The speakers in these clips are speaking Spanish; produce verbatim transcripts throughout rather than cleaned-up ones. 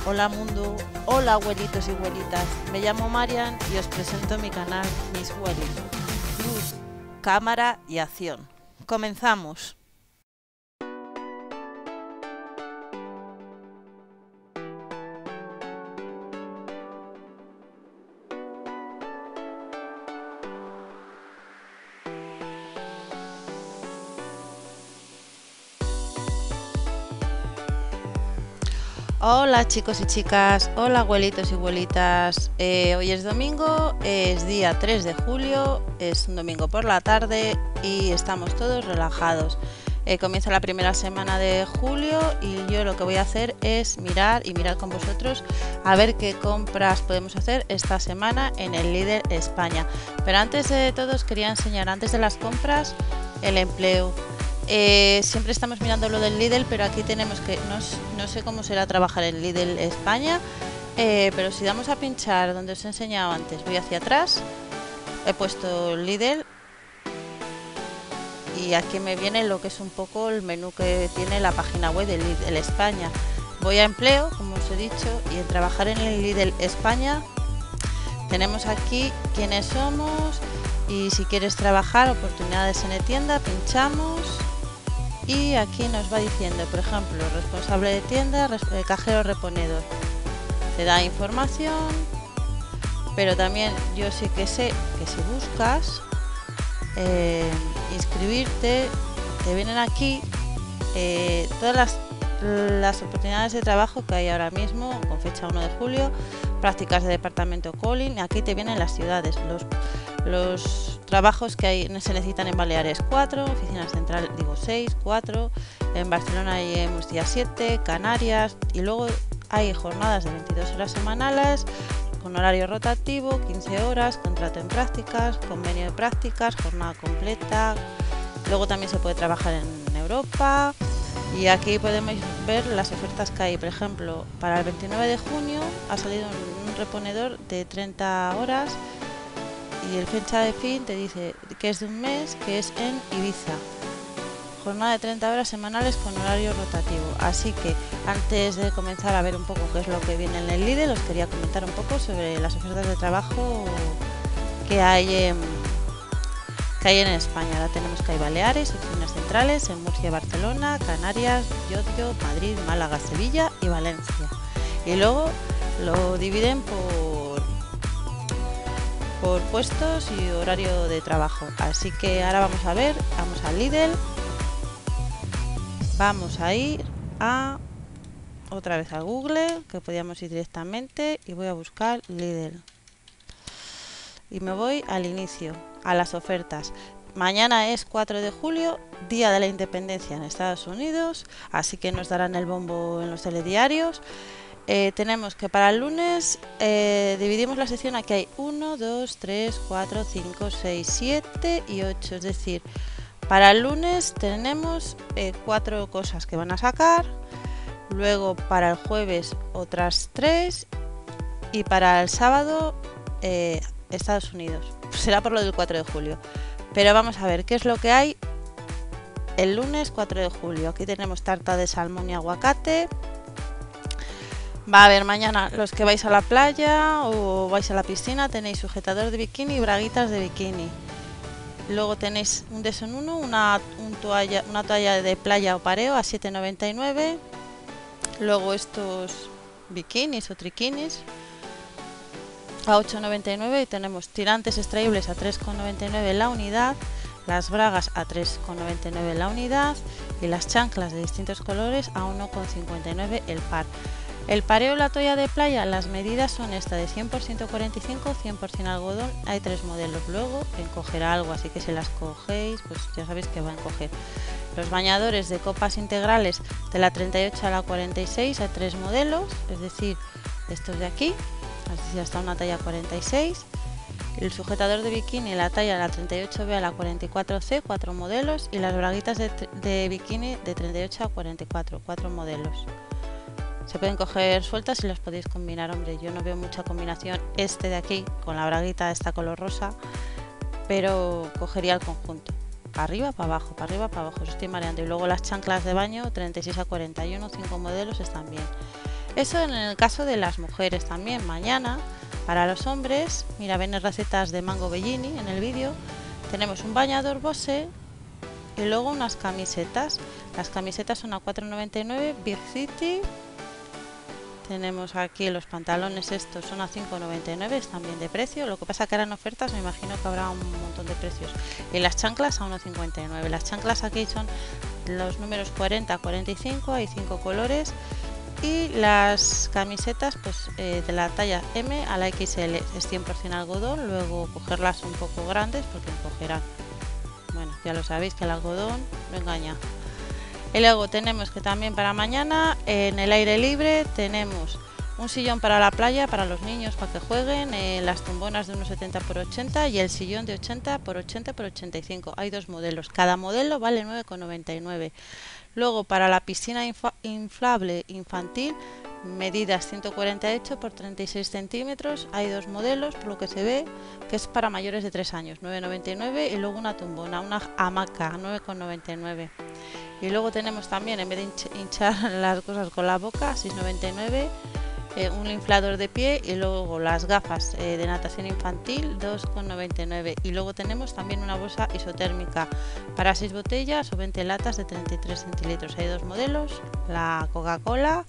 Hola mundo, hola abuelitos y abuelitas, me llamo Marian y os presento mi canal Miss Welly. Luz, cámara y acción. Comenzamos. Hola chicos y chicas, hola abuelitos y abuelitas. Eh, hoy es domingo, es día tres de julio, es un domingo por la tarde y estamos todos relajados. Eh, comienza la primera semana de julio y yo lo que voy a hacer es mirar y mirar con vosotros a ver qué compras podemos hacer esta semana en el Lidl España. Pero antes de todo os quería enseñar, antes de las compras, el empleo. Eh, siempre estamos mirando lo del Lidl, pero aquí tenemos que, no, no sé cómo será trabajar en Lidl España, eh, pero si damos a pinchar donde os he enseñado antes, voy hacia atrás, he puesto Lidl y aquí me viene lo que es un poco el menú que tiene la página web de Lidl España. Voy a empleo, como os he dicho, y en trabajar en el Lidl España tenemos aquí quiénes somos y si quieres trabajar, oportunidades en e-tienda, pinchamos. Y aquí nos va diciendo, por ejemplo, responsable de tienda, cajero reponedor. Te da información, pero también yo sí que sé que si buscas eh, inscribirte, te vienen aquí eh, todas las, las oportunidades de trabajo que hay ahora mismo, con fecha uno de julio, prácticas de departamento calling, aquí te vienen las ciudades, los los trabajos que hay, se necesitan en Baleares cuatro, oficina central digo seis, cuatro, en Barcelona y en Murcia siete, Canarias, y luego hay jornadas de veintidós horas semanales con horario rotativo, quince horas, contrato en prácticas, convenio de prácticas, jornada completa. Luego también se puede trabajar en Europa y aquí podemos ver las ofertas que hay. Por ejemplo, para el veintinueve de junio ha salido un, un reponedor de treinta horas y el fecha de fin te dice que es de un mes, que es en Ibiza, jornada de treinta horas semanales con horario rotativo. Así que antes de comenzar a ver un poco qué es lo que viene en el Lidl, os quería comentar un poco sobre las ofertas de trabajo que hay en, que hay en España. Ahora tenemos que hay Baleares, oficinas centrales en Murcia, Barcelona, Canarias, Llodio, Madrid, Málaga, Sevilla y Valencia. Y luego lo dividen por por puestos y horario de trabajo. Así que ahora vamos a ver, vamos a Lidl, vamos a ir a otra vez a Google, que podíamos ir directamente, y voy a buscar Lidl y me voy al inicio, a las ofertas. Mañana es cuatro de julio, día de la independencia en Estados Unidos, así que nos darán el bombo en los telediarios. Eh, tenemos que para el lunes eh, dividimos la sección, aquí hay uno, dos, tres, cuatro, cinco, seis, siete y ocho, es decir, para el lunes tenemos eh, cuatro cosas que van a sacar, luego para el jueves otras tres y para el sábado eh, Estados Unidos, será por lo del cuatro de julio, pero vamos a ver qué es lo que hay el lunes cuatro de julio. Aquí tenemos tarta de salmón y aguacate. Va a haber mañana los que vais a la playa o vais a la piscina, tenéis sujetador de bikini y braguitas de bikini. Luego tenéis un dos en uno, una, un toalla, una toalla de playa o pareo a siete noventa y nueve. Luego estos bikinis o triquinis a ocho noventa y nueve y tenemos tirantes extraíbles a tres noventa y nueve la unidad, las bragas a tres noventa y nueve la unidad y las chanclas de distintos colores a uno cincuenta y nueve el par. El pareo, la toalla de playa, las medidas son esta de cien por ciento cuarenta y cinco, cien por ciento algodón, hay tres modelos. Luego encogerá algo, así que si las cogéis, pues ya sabéis que va a encoger. Los bañadores de copas integrales de la treinta y ocho a la cuarenta y seis, hay tres modelos, es decir, estos de aquí, así hasta una talla cuarenta y seis. El sujetador de bikini, la talla de la treinta y ocho B a la cuarenta y cuatro C, cuatro modelos. Y las braguitas de, de bikini de treinta y ocho a cuarenta y cuatro, cuatro modelos. Se pueden coger sueltas y las podéis combinar. Hombre, yo no veo mucha combinación este de aquí con la braguita esta color rosa, pero cogería el conjunto. Para arriba, para abajo, para arriba, para abajo. Os estoy mareando. Y luego las chanclas de baño treinta y seis a cuarenta y uno, cinco modelos están bien. Eso en el caso de las mujeres. También mañana para los hombres, mira, ven recetas de Mango Bellini en el vídeo. Tenemos un bañador Bose y luego unas camisetas. Las camisetas son a cuatro noventa y nueve, Big City. Tenemos aquí los pantalones, estos son a cinco noventa y nueve, están bien de precio. Lo que pasa que eran ofertas, me imagino que habrá un montón de precios. Y las chanclas a uno cincuenta y nueve. Las chanclas aquí son los números cuarenta a cuarenta y cinco, hay cinco colores. Y las camisetas pues eh, de la talla M a la X L, es cien por cien algodón. Luego cogerlas un poco grandes porque encogerán. Bueno, ya lo sabéis que el algodón no engaña. Y luego tenemos que también para mañana en el aire libre tenemos un sillón para la playa para los niños para que jueguen, eh, las tumbonas de unos setenta por ochenta y el sillón de ochenta por ochenta por ochenta y cinco. Hay dos modelos, cada modelo vale nueve con noventa y nueve. Luego para la piscina inflable infantil, medidas ciento cuarenta y ocho por treinta y seis centímetros, hay dos modelos por lo que se ve, que es para mayores de tres años, nueve noventa y nueve, y luego una tumbona, una hamaca, nueve con noventa y nueve. Y luego tenemos también, en vez de hinchar las cosas con la boca, seis noventa y nueve, eh, un inflador de pie, y luego las gafas eh, de natación infantil, dos con noventa y nueve. Y luego tenemos también una bolsa isotérmica para seis botellas o veinte latas de treinta y tres centilitros. Hay dos modelos, la Coca-Cola,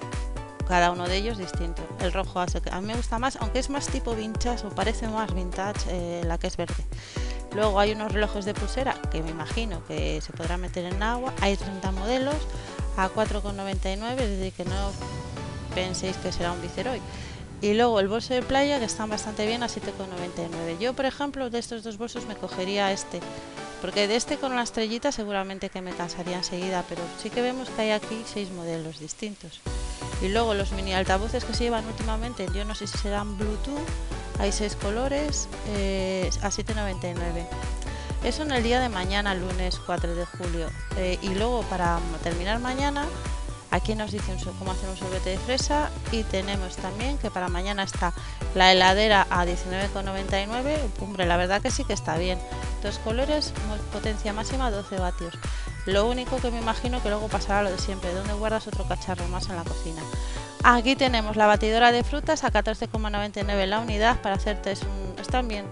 cada uno de ellos distinto. El rojo hace que a mí me gusta más, aunque es más tipo vintage o parece más vintage eh, la que es verde. Luego hay unos relojes de pulsera que me imagino que se podrán meter en agua. Hay treinta modelos a cuatro con noventa y nueve, es decir, que no penséis que será un Viceroy. Y luego el bolso de playa, que están bastante bien, a siete con noventa y nueve. Yo, por ejemplo, de estos dos bolsos me cogería este, porque de este con la estrellita seguramente que me cansaría enseguida, pero sí que vemos que hay aquí seis modelos distintos. Y luego los mini altavoces que se llevan últimamente, yo no sé si serán Bluetooth, hay seis colores, eh, a siete noventa y nueve. Eso en el día de mañana, lunes cuatro de julio. Eh, y luego para terminar mañana, aquí nos dicen cómo hacer un sorbete de fresa, y tenemos también que para mañana está la heladera a diecinueve con noventa y nueve. Hombre, la verdad que sí que está bien. Dos colores, potencia máxima doce vatios. Lo único que me imagino que luego pasará lo de siempre, donde guardas otro cacharro más en la cocina. Aquí tenemos la batidora de frutas a catorce con noventa y nueve la unidad para hacer test. Están bien.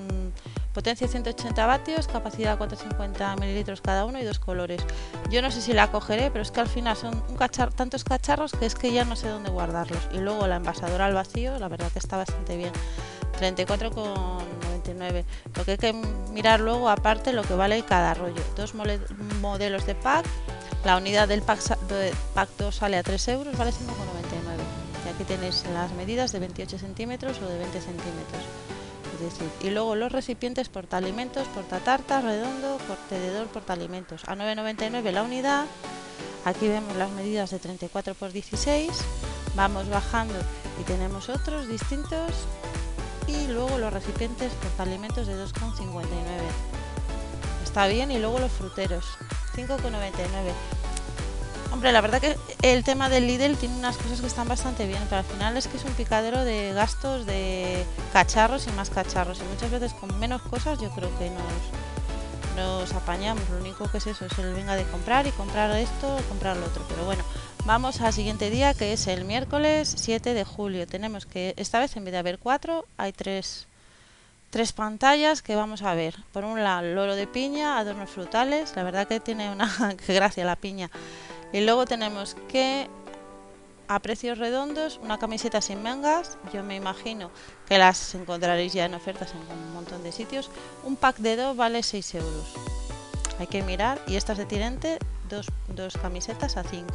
Potencia ciento ochenta vatios, capacidad cuatrocientos cincuenta mililitros cada uno y dos colores. Yo no sé si la cogeré, pero es que al final son un cachar tantos cacharros que es que ya no sé dónde guardarlos. Y luego la envasadora al vacío, la verdad que está bastante bien, treinta y cuatro con noventa y nueve. Lo que hay que mirar luego aparte lo que vale cada rollo. Dos modelos de pack, la unidad del pack, de pack dos sale a tres euros, vale cinco con noventa y nueve. Y aquí tenéis las medidas de veintiocho centímetros o de veinte centímetros. Decir. Y luego los recipientes portaalimentos, portatartas, redondo, tenedor, portaalimentos a nueve noventa y nueve la unidad. Aquí vemos las medidas de treinta y cuatro por dieciséis. Vamos bajando y tenemos otros distintos. Y luego los recipientes portaalimentos de dos con cincuenta y nueve. Está bien. Y luego los fruteros, cinco con noventa y nueve. Hombre, la verdad que el tema del Lidl tiene unas cosas que están bastante bien, pero al final es que es un picadero de gastos, de cacharros y más cacharros, y muchas veces con menos cosas yo creo que nos, nos apañamos. Lo único que es eso, es el venga de comprar y comprar esto o comprar lo otro. Pero bueno, vamos al siguiente día, que es el miércoles siete de julio. Tenemos que, esta vez en vez de haber cuatro, hay tres, tres pantallas que vamos a ver. Por un lado, loro de piña, adornos frutales, la verdad que tiene una que gracia la piña. Y luego tenemos que a precios redondos una camiseta sin mangas, yo me imagino que las encontraréis ya en ofertas en un montón de sitios. Un pack de dos vale seis euros, hay que mirar. Y estas de tirante, dos, dos camisetas a cinco.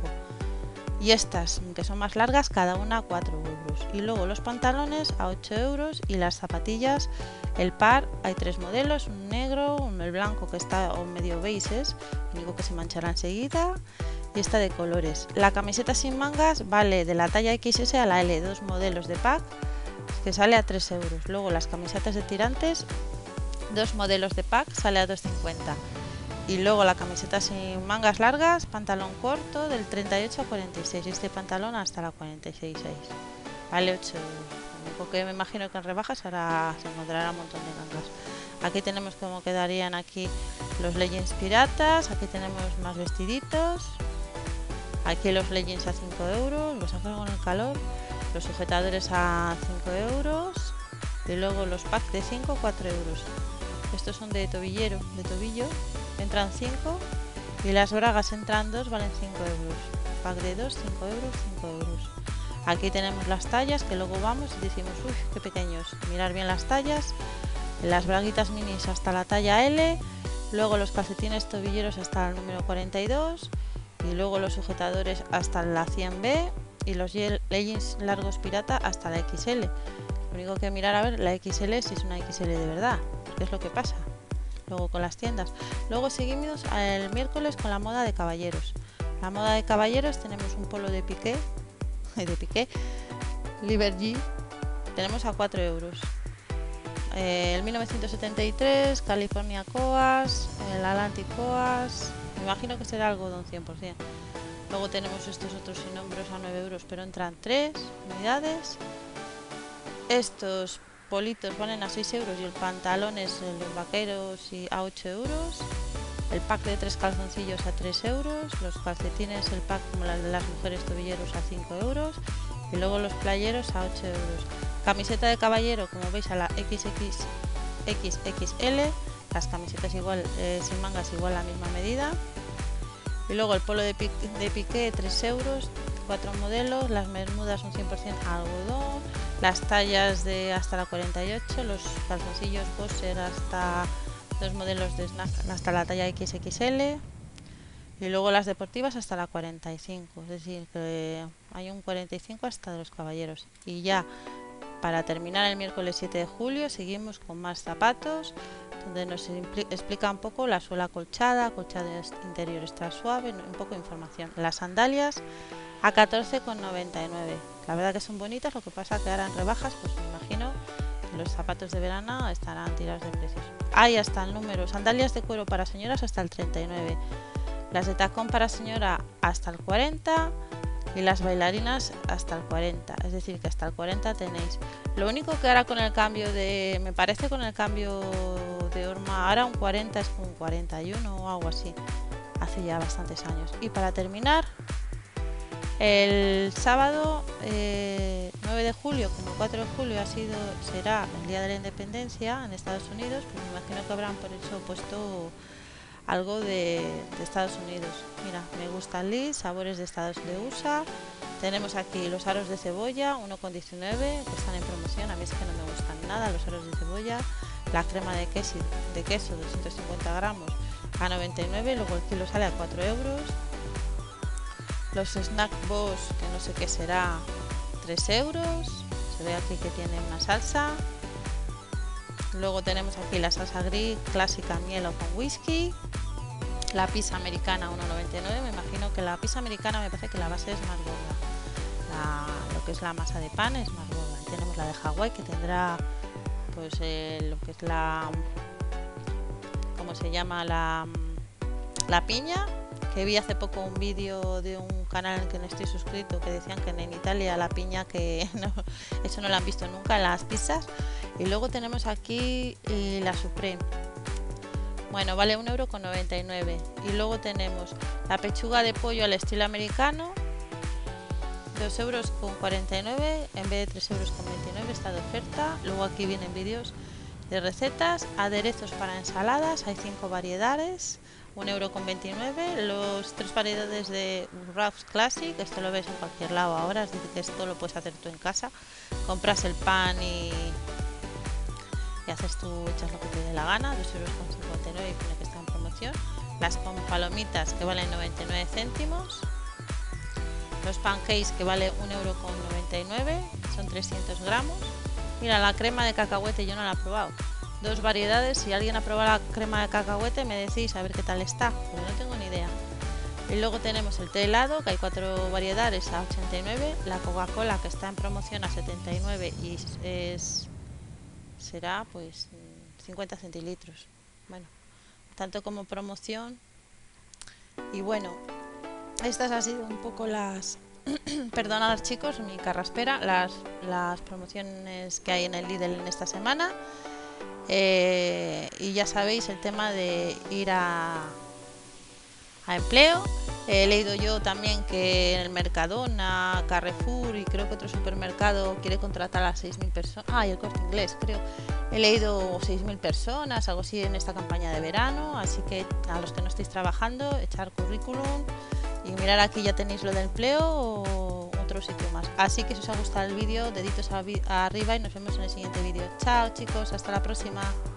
Y estas que son más largas, cada una a cuatro euros. Y luego los pantalones a ocho euros. Y las zapatillas, el par, hay tres modelos, un negro, un el blanco que está o medio beiges, único que se manchará enseguida, y esta de colores. La camiseta sin mangas vale de la talla equis ese a la ele, dos modelos de pack, que sale a tres euros. Luego las camisetas de tirantes, dos modelos de pack, sale a dos cincuenta. Y luego la camiseta sin mangas largas, pantalón corto, del treinta y ocho a cuarenta y seis. Y este pantalón hasta la cuarenta y seis, vale ocho euros. Lo único que me imagino que en rebajas ahora se encontrará un montón de mangas. Aquí tenemos cómo quedarían aquí los leggings piratas. Aquí tenemos más vestiditos. Aquí los leggings a cinco euros, los saco con el calor. Los sujetadores a cinco euros. Y luego los packs de cinco, cuatro euros. Estos son de tobillero, de tobillo. Entran cinco. Y las bragas entran dos, valen cinco euros. Pack de dos, cinco euros, cinco euros. Aquí tenemos las tallas, que luego vamos y decimos, uy, qué pequeños. Mirar bien las tallas. Las braguitas minis hasta la talla L. Luego los calcetines tobilleros hasta el número cuarenta y dos. Y luego los sujetadores hasta la cien B. Y los leggings largos pirata hasta la X L. Lo único que mirar a ver la X L si es una X L de verdad. ¿Qué es lo que pasa? Luego con las tiendas. Luego seguimos el miércoles con la moda de caballeros. La moda de caballeros tenemos un polo de piqué. De piqué. Liberty. Tenemos a cuatro euros. Eh, el mil novecientos setenta y tres, California Coas, el Atlantic Coas. Me imagino que será algodón cien por cien. Luego tenemos estos otros sin nombres a nueve euros, pero entran tres unidades. Estos politos valen a seis euros y el pantalones, los vaqueros, y a ocho euros. El pack de tres calzoncillos a tres euros. Los calcetines, el pack como las de las mujeres tobilleros a cinco euros. Y luego los playeros a ocho euros. Camiseta de caballero, como veis, a la equis equis equis equis ele. Las camisetas igual, eh, sin mangas, igual la misma medida. Y luego el polo de, pique, de piqué, tres euros, cuatro modelos. Las bermudas un cien por cien algodón. Las tallas de hasta la cuarenta y ocho. Los calzoncillos Boxer hasta dos modelos de snack hasta la talla equis equis ele. Y luego las deportivas hasta la cuarenta y cinco. Es decir, que hay un cuarenta y cinco hasta de los caballeros. Y ya para terminar el miércoles siete de julio seguimos con más zapatos, donde nos explica un poco la suela acolchada, acolchado interior extra suave, un poco de información. Las sandalias a catorce con noventa y nueve. La verdad que son bonitas, lo que pasa que ahora en rebajas, pues me imagino que los zapatos de verano estarán tirados de precios. Hay hasta el número, sandalias de cuero para señoras hasta el treinta y nueve, las de tacón para señora hasta el cuarenta y las bailarinas hasta el cuarenta, es decir que hasta el cuarenta tenéis. Lo único que ahora con el cambio de, me parece con el cambio de horma, ahora un cuarenta es un cuarenta y uno o algo así, hace ya bastantes años. Y para terminar, el sábado eh, nueve de julio, como el cuatro de julio ha sido, será el día de la independencia en Estados Unidos, pues me imagino que habrán por eso puesto algo de, de Estados Unidos. Mira, me gusta Liz, sabores de Estados de U S A. Tenemos aquí los aros de cebolla, uno con diecinueve, que están en promoción. A mí es que no me gustan nada los aros de cebolla. La crema de queso, de queso doscientos cincuenta gramos a noventa y nueve, luego el kilo sale a cuatro euros. Los snack boss, que no sé qué será, tres euros. Se ve aquí que tiene una salsa. Luego tenemos aquí la salsa gris clásica miel o con whisky. La pizza americana uno noventa y nueve. Me imagino que la pizza americana, me parece que la base es más gorda. La, lo que es la masa de pan es más gorda. Y tenemos la de Hawái, que tendrá pues eh, lo que es la, ¿cómo se llama? La, la piña. Que vi hace poco un vídeo de un canal en el que no estoy suscrito, que decían que en Italia la piña, que no, eso no lo han visto nunca en las pizzas. Y luego tenemos aquí eh, la Supreme. Bueno, vale un euro con noventa y nueve. Y luego tenemos la pechuga de pollo al estilo americano, dos euros con cuarenta y nueve en vez de tres euros con veintinueve, está de oferta. Luego aquí vienen vídeos de recetas, aderezos para ensaladas, hay cinco variedades, un euro con veintinueve. Los tres variedades de Ralph's Classic, esto lo ves en cualquier lado ahora, es decir que esto lo puedes hacer tú en casa. Compras el pan y, y haces tú, echas lo que te dé la gana, dos euros con cincuenta y nueve, y pone que está en promoción. Las con palomitas, que valen noventa y nueve céntimos. Los pancakes, que vale un euro con noventa y nueve, son trescientos gramos. Mira, la crema de cacahuete yo no la he probado. Dos variedades, si alguien ha probado la crema de cacahuete me decís a ver qué tal está, porque no tengo ni idea. Y luego tenemos el té helado, que hay cuatro variedades a ochenta y nueve. La Coca-Cola, que está en promoción a setenta y nueve y es, será pues cincuenta centilitros. Bueno, tanto como promoción. Y bueno, estas han sido un poco las... Perdonad chicos, mi carraspera, las, las promociones que hay en el Lidl en esta semana. Eh, y ya sabéis el tema de ir a, a empleo. He leído yo también que en el Mercadona, Carrefour y creo que otro supermercado quiere contratar a seis mil personas. Ah, y el Corte Inglés, creo. He leído seis mil personas, algo así, en esta campaña de verano. Así que a los que no estéis trabajando, echar currículum y mirar, aquí ya tenéis lo de empleo o otro sitio más. Así que si os ha gustado el vídeo, deditos arriba y nos vemos en el siguiente vídeo. Chao chicos, hasta la próxima.